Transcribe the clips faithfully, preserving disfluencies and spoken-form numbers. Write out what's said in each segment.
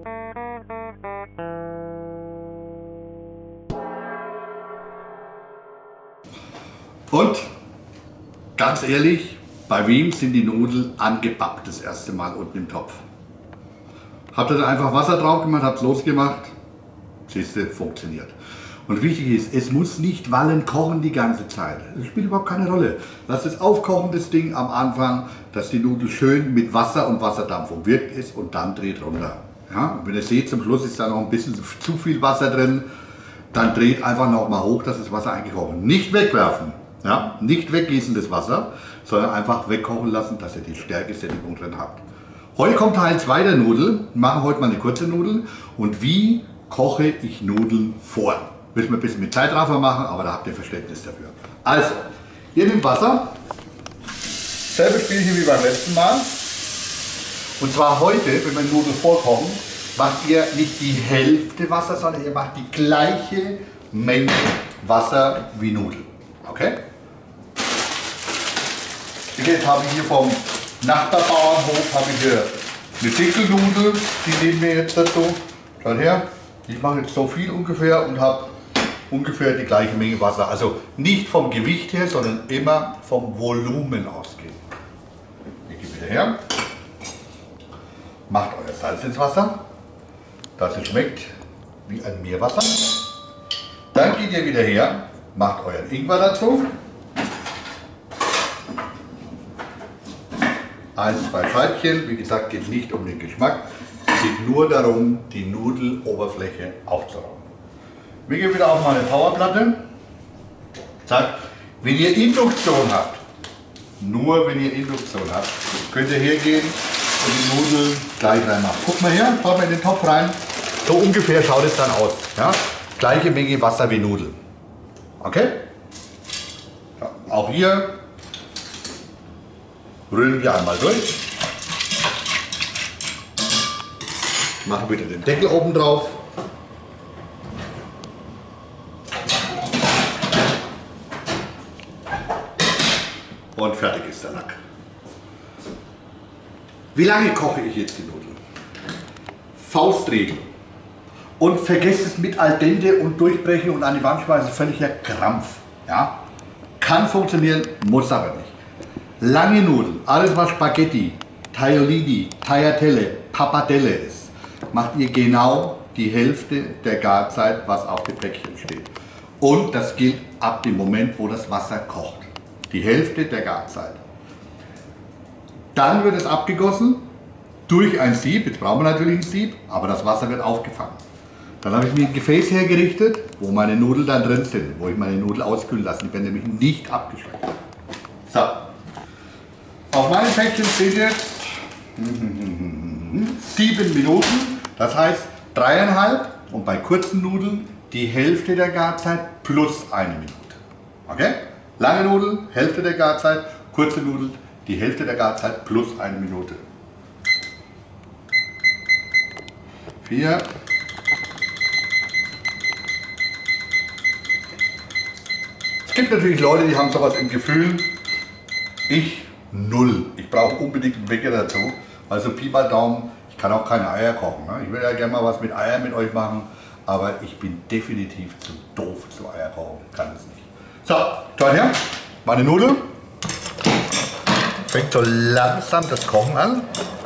Und ganz ehrlich, bei wem sind die Nudeln angebappt das erste Mal unten im Topf? Habt ihr da einfach Wasser drauf gemacht, habt es losgemacht, siehst du, funktioniert. Und wichtig ist, es muss nicht wallen kochen die ganze Zeit. Das spielt überhaupt keine Rolle. Lasst es aufkochen, das Ding am Anfang, dass die Nudel schön mit Wasser und Wasserdampf umwirkt ist und dann dreht runter. Ja? Und wenn ihr seht, zum Schluss ist da noch ein bisschen zu viel Wasser drin, dann dreht einfach noch mal hoch, dass das Wasser eingekocht ist. Nicht wegwerfen. Ja, nicht weggießen das Wasser, sondern einfach wegkochen lassen, dass ihr die Stärkesättigung drin habt. Heute kommt Teil zwei der Nudel. Wir machen heute mal eine kurze Nudel. Und wie koche ich Nudeln vor? Müssen wir ein bisschen mit Zeitraffer machen, aber da habt ihr Verständnis dafür. Also, ihr nehmt Wasser. Selbe Spielchen wie beim letzten Mal. Und zwar heute, wenn wir Nudeln vorkochen, macht ihr nicht die Hälfte Wasser, sondern ihr macht die gleiche Menge Wasser wie Nudeln. Okay? Jetzt habe ich hier vom Nachbarbauernhof habe ich hier eine Dinkelnudel, die nehmen wir jetzt dazu. Schaut her, ich mache jetzt so viel ungefähr und habe ungefähr die gleiche Menge Wasser. Also nicht vom Gewicht her, sondern immer vom Volumen ausgehen. Ich gehe wieder her, macht euer Salz ins Wasser, dass es schmeckt wie ein Meerwasser. Dann geht ihr wieder her, macht euren Ingwer dazu. Ein, zwei Scheibchen, wie gesagt, geht nicht um den Geschmack, es geht nur darum, die Nudeloberfläche aufzuräumen. Wir gehen wieder auf meine Powerplatte. Zack. Wenn ihr Induktion habt, nur wenn ihr Induktion habt, könnt ihr hergehen und die Nudeln gleich reinmachen. Guckt mal her, schaut mal in den Topf rein. So ungefähr schaut es dann aus. Ja? Gleiche Menge Wasser wie Nudeln. Okay? Ja, auch hier rühren wir einmal durch. Machen wieder den Deckel oben drauf. Und fertig ist der Lack. Wie lange koche ich jetzt die Nudeln? Faustregel. Und vergesst es mit al dente und durchbrechen und an die Wand schmeißen, völliger Krampf. Ja? Kann funktionieren, muss aber nicht. Lange Nudeln, alles was Spaghetti, Tagliolini, Tagliatelle, Pappardelle ist, macht ihr genau die Hälfte der Garzeit, was auf dem Päckchen steht. Und das gilt ab dem Moment, wo das Wasser kocht. Die Hälfte der Garzeit. Dann wird es abgegossen durch ein Sieb. Jetzt brauchen wir natürlich ein Sieb, aber das Wasser wird aufgefangen. Dann habe ich mir ein Gefäß hergerichtet, wo meine Nudeln dann drin sind, wo ich meine Nudeln auskühlen lasse. Die werden nämlich nicht abgeschmeckt. So. Auf meinem Päckchen steht jetzt sieben Minuten. Das heißt dreieinhalb und bei kurzen Nudeln die Hälfte der Garzeit plus eine Minute. Okay? Lange Nudeln, Hälfte der Garzeit, kurze Nudeln, die Hälfte der Garzeit plus eine Minute. Vier. Es gibt natürlich Leute, die haben sowas im Gefühl. Ich null. Ich brauche unbedingt einen Wecker dazu. Also Pi mal Daumen, ich kann auch keine Eier kochen. Ne? Ich will ja gerne mal was mit Eiern mit euch machen, aber ich bin definitiv zu doof zu Eier kochen. Kann es nicht. So, schaut her, meine Nudel fängt so langsam das Kochen an.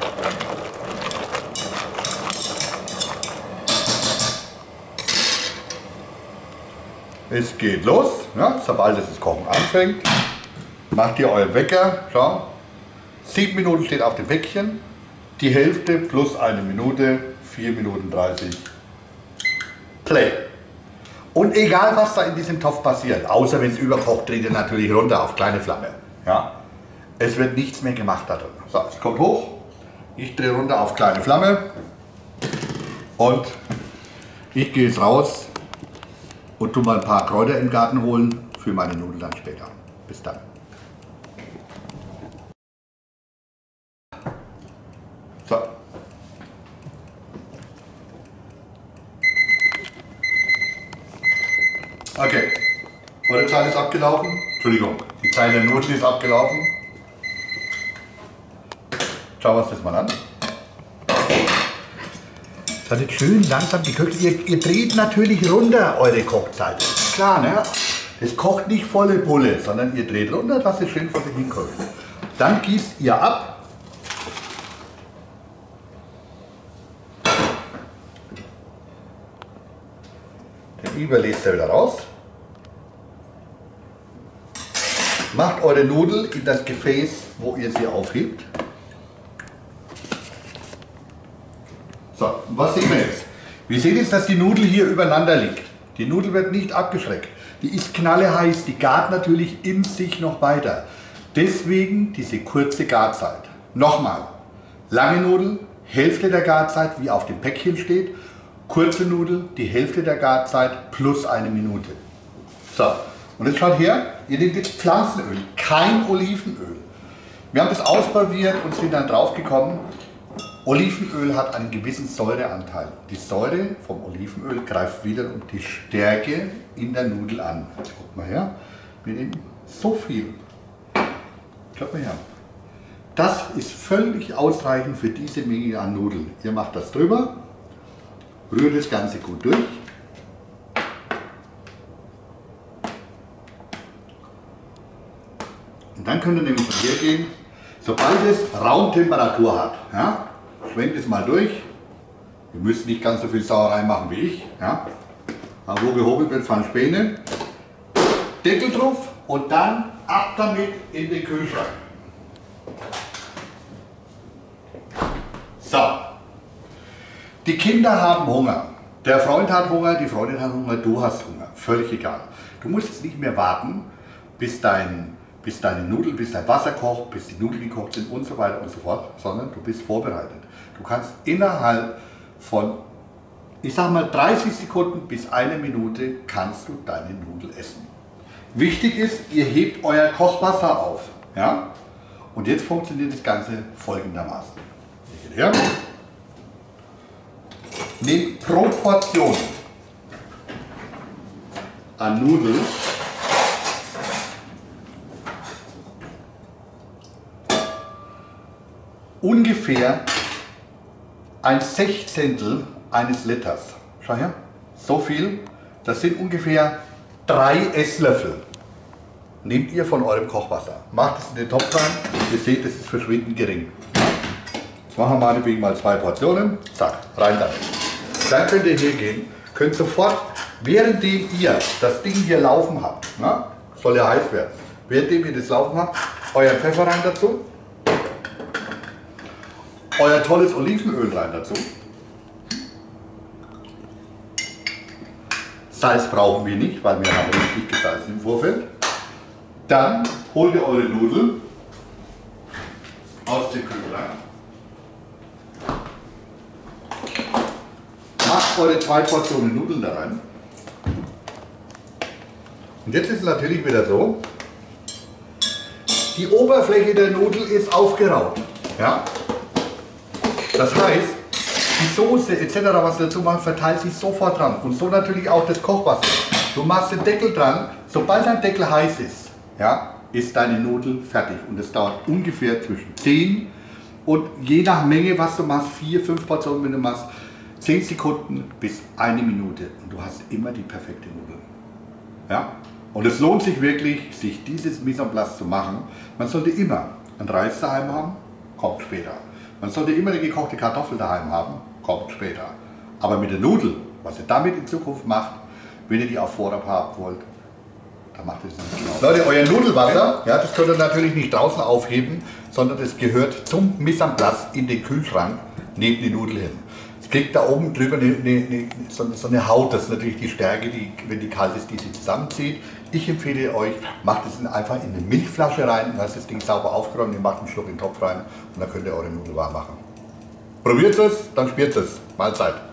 Es geht los, ja, sobald es das Kochen anfängt, macht ihr euren Wecker, schau, sieben Minuten steht auf dem Päckchen, die Hälfte plus eine Minute, vier Minuten dreißig, Play. Und egal was da in diesem Topf passiert, außer wenn es überkocht, dreht ihr natürlich runter auf kleine Flamme. Ja? Es wird nichts mehr gemacht da drin. So, es kommt hoch, ich drehe runter auf kleine Flamme und ich gehe jetzt raus und tu mal ein paar Kräuter im Garten holen für meine Nudeln dann später. Bis dann. So. Okay, eure Zeit ist abgelaufen. Entschuldigung, die Zeit der Nudeln ist abgelaufen. Schauen wir uns das mal an. Dass jetzt schön langsam geköcht. Ihr, ihr dreht natürlich runter eure Kochzeit. Klar, ne? Es kocht nicht volle Pulle, sondern ihr dreht runter, dass es schön vor sich hin kocht. Dann gießt ihr ab. Den überlässt ihr wieder raus. Macht eure Nudel in das Gefäß, wo ihr sie aufhebt. So, was sehen wir jetzt? Wir sehen jetzt, dass die Nudel hier übereinander liegt. Die Nudel wird nicht abgeschreckt. Die ist knalleheiß, die gart natürlich in sich noch weiter. Deswegen diese kurze Garzeit. Nochmal, lange Nudel, Hälfte der Garzeit, wie auf dem Päckchen steht. Kurze Nudel, die Hälfte der Garzeit plus eine Minute. So, und jetzt schaut her, ihr nehmt jetzt Pflanzenöl, kein Olivenöl. Wir haben das ausprobiert und sind dann drauf gekommen, Olivenöl hat einen gewissen Säureanteil. Die Säure vom Olivenöl greift wiederum die Stärke in der Nudel an. Guckt mal her, wir nehmen so viel. Schaut mal her. Das ist völlig ausreichend für diese Menge an Nudeln. Ihr macht das drüber, rührt das Ganze gut durch. Und dann könnt ihr nämlich hier gehen, sobald es Raumtemperatur hat. Ja, schwenkt es mal durch. Ihr müsst nicht ganz so viel Sauerei machen wie ich. Ja. Aber wo gehobelt wird, fahren Späne. Deckel drauf und dann ab damit in den Kühlschrank. So. Die Kinder haben Hunger. Der Freund hat Hunger, die Freundin hat Hunger, du hast Hunger. Völlig egal. Du musst jetzt nicht mehr warten, bis dein bis deine Nudeln, bis dein Wasser kocht, bis die Nudeln gekocht sind und so weiter und so fort, sondern du bist vorbereitet. Du kannst innerhalb von, ich sag mal, dreißig Sekunden bis eine Minute kannst du deine Nudel essen. Wichtig ist, ihr hebt euer Kochwasser auf. Ja? Und jetzt funktioniert das Ganze folgendermaßen. Ihr geht her, nehmt pro Portion an Nudeln ungefähr ein Sechzehntel eines Liters. Schau her, so viel, das sind ungefähr drei Esslöffel. Nehmt ihr von eurem Kochwasser, macht es in den Topf rein, ihr seht, es ist verschwindend gering. Jetzt machen wir meinetwegen mal zwei Portionen, zack, rein damit. Dann könnt ihr hier gehen, könnt sofort, währenddem ihr das Ding hier laufen habt, na, soll ja heiß werden, währenddem ihr das laufen habt, euer Pfeffer rein dazu. Euer tolles Olivenöl rein dazu. Salz brauchen wir nicht, weil wir haben richtig gesalzen im Vorfeld. Dann holt ihr eure Nudeln aus dem Kühlschrank. Macht eure zwei Portionen Nudeln da rein. Und jetzt ist es natürlich wieder so, die Oberfläche der Nudel ist aufgeraut. Ja? Das heißt, die Soße et cetera, was wir dazu machen, verteilt sich sofort dran. Und so natürlich auch das Kochwasser. Du machst den Deckel dran, sobald dein Deckel heiß ist, ja, ist deine Nudel fertig. Und es dauert ungefähr zwischen zehn und je nach Menge, was du machst, vier, fünf Portionen, wenn du machst, zehn Sekunden bis eine Minute. Und du hast immer die perfekte Nudel. Ja? Und es lohnt sich wirklich, sich dieses Mise en place zu machen. Man sollte immer einen Reis daheim haben, kommt später. Man sollte immer eine gekochte Kartoffel daheim haben, kommt später. Aber mit der Nudel, was ihr damit in Zukunft macht, wenn ihr die auf Vorrat haben wollt, dann macht ihr es nicht genau. Leute, euer Nudelwasser, ja, das könnt ihr natürlich nicht draußen aufheben, sondern das gehört zum Mise en place in den Kühlschrank neben die Nudel hin. Es kriegt da oben drüber eine, eine, eine, so, so eine Haut, das ist natürlich die Stärke, die, wenn die kalt ist, die sie zusammenzieht. Ich empfehle euch, macht es einfach in eine Milchflasche rein, dann ist das Ding sauber aufgeräumt, ihr macht einen Schluck in den Topf rein und dann könnt ihr eure Nudeln warm machen. Probiert es, dann spürt es. Mahlzeit.